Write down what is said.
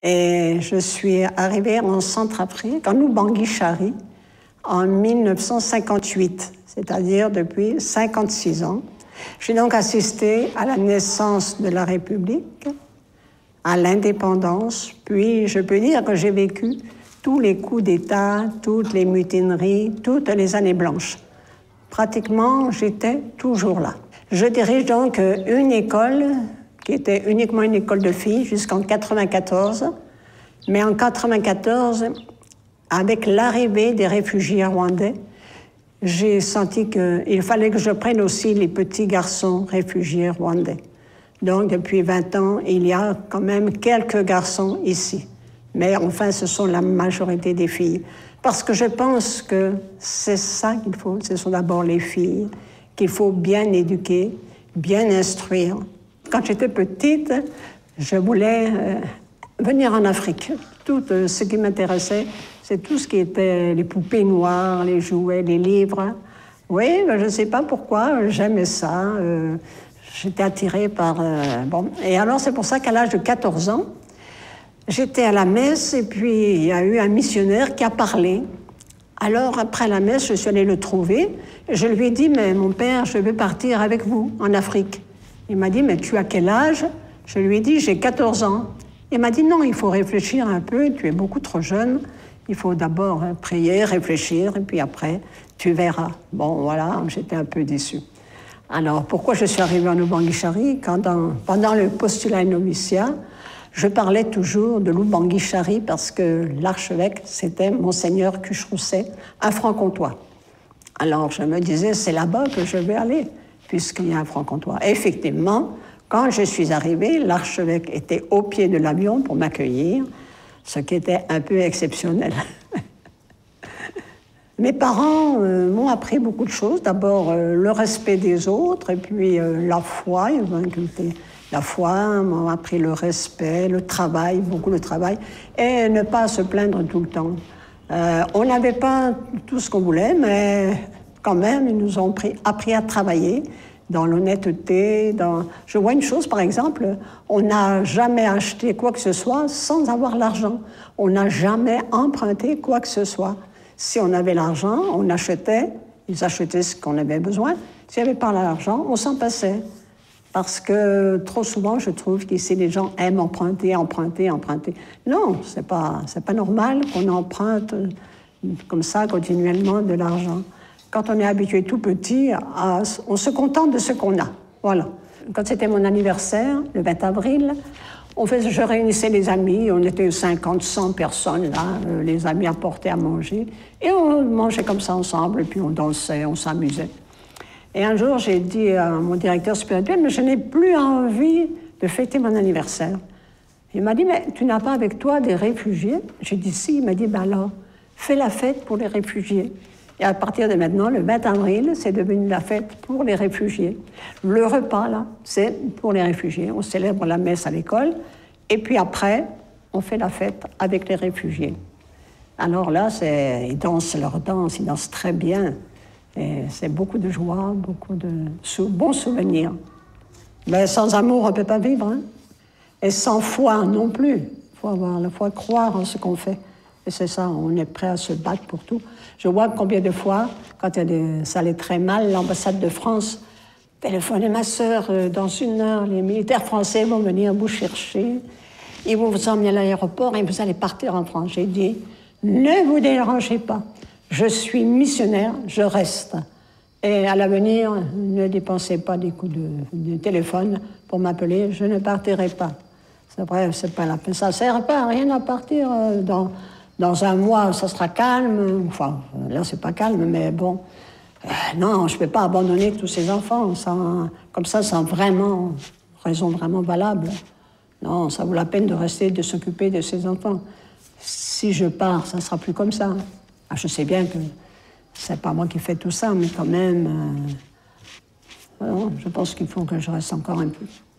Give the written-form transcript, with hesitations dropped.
Et je suis arrivée en Centrafrique, en Oubangui-Chari, en 1958, c'est-à-dire depuis 56 ans. J'ai donc assisté à la naissance de la République, à l'indépendance, puis je peux dire que j'ai vécu tous les coups d'État, toutes les mutineries, toutes les années blanches. Pratiquement, j'étais toujours là. Je dirige donc une école qui était uniquement une école de filles jusqu'en 1994. Mais en 1994, avec l'arrivée des réfugiés rwandais, j'ai senti qu'il fallait que je prenne aussi les petits garçons réfugiés rwandais. Donc, depuis 20 ans, il y a quand même quelques garçons ici. Mais enfin, ce sont la majorité des filles. Parce que je pense que c'est ça qu'il faut. Ce sont d'abord les filles qu'il faut bien éduquer, bien instruire. Quand j'étais petite, je voulais venir en Afrique. Tout ce qui m'intéressait, c'est tout ce qui était les poupées noires, les jouets, les livres. Oui, je ne sais pas pourquoi, j'aimais ça. J'étais attirée par... bon. Et alors, c'est pour ça qu'à l'âge de 14 ans, j'étais à la messe et puis il y a eu un missionnaire qui a parlé. Alors, après la messe, je suis allée le trouver. Et je lui ai dit, mais mon père, je veux partir avec vous en Afrique. Il m'a dit, mais tu as quel âge? Je lui ai dit, j'ai 14 ans. Il m'a dit, non, il faut réfléchir un peu, tu es beaucoup trop jeune. Il faut d'abord prier, réfléchir, et puis après, tu verras. Bon, voilà, j'étais un peu déçue. Alors, pourquoi je suis arrivée en Oubangui-Chari? Pendant le postulat et noviciat, je parlais toujours de l'Oubangui-Chari parce que l'archevêque, c'était Monseigneur Cuche-Rousset, un franc-comtois. Alors, je me disais, c'est là-bas que je vais aller, puisqu'il y a un franc-comtois. Effectivement, quand je suis arrivée, l'archevêque était au pied de l'avion pour m'accueillir, ce qui était un peu exceptionnel. Mes parents m'ont appris beaucoup de choses. D'abord, le respect des autres, et puis la foi. Ils m'ont inculqué la foi, m'ont appris le respect, le travail, beaucoup le travail, et ne pas se plaindre tout le temps. On n'avait pas tout ce qu'on voulait, mais quand même, ils nous ont appris à travailler dans l'honnêteté. Je vois une chose, par exemple, on n'a jamais acheté quoi que ce soit sans avoir l'argent. On n'a jamais emprunté quoi que ce soit. Si on avait l'argent, on achetait, ils achetaient ce qu'on avait besoin. S'il n'y avait pas l'argent, on s'en passait. Parce que trop souvent, je trouve qu'ici, les gens aiment emprunter, emprunter, emprunter. Non, c'est pas normal qu'on emprunte comme ça continuellement de l'argent. Quand on est habitué tout petit, on se contente de ce qu'on a. Voilà. Quand c'était mon anniversaire, le 20 avril, je réunissais les amis, on était 50, 100 personnes là, les amis apportaient à manger, et on mangeait comme ça ensemble, et puis on dansait, on s'amusait. Et un jour, j'ai dit à mon directeur spirituel, mais je n'ai plus envie de fêter mon anniversaire. Il m'a dit, mais tu n'as pas avec toi des réfugiés? J'ai dit si. Il m'a dit, ben alors, fais la fête pour les réfugiés. Et à partir de maintenant, le 20 avril, c'est devenu la fête pour les réfugiés. Le repas, là, c'est pour les réfugiés. On célèbre la messe à l'école, et puis après, on fait la fête avec les réfugiés. Alors là, ils dansent leur danse, ils dansent très bien. Et c'est beaucoup de joie, beaucoup de bons souvenirs. Mais sans amour, on ne peut pas vivre. Hein? Et sans foi non plus. Il faut avoir la foi, croire en ce qu'on fait. Et c'est ça, on est prêt à se battre pour tout. Je vois combien de fois, quand ça allait très mal, l'ambassade de France téléphonait ma sœur, dans 1 heure, les militaires français vont venir vous chercher, ils vont vous emmener à l'aéroport et vous allez partir en France. J'ai dit, ne vous dérangez pas, je suis missionnaire, je reste. Et à l'avenir, ne dépensez pas des coups de téléphone pour m'appeler, je ne partirai pas. C'est vrai, c'est pas la peine, ça ne sert pas à rien à partir dans 1 mois, ça sera calme. Enfin, là, c'est pas calme, mais bon. Non, je ne peux pas abandonner tous ces enfants comme ça, sans raison vraiment valable. Non, ça vaut la peine de rester, de s'occuper de ces enfants. Si je pars, ça ne sera plus comme ça. Ah, je sais bien que c'est pas moi qui fais tout ça, mais quand même, je pense qu'il faut que je reste encore un peu.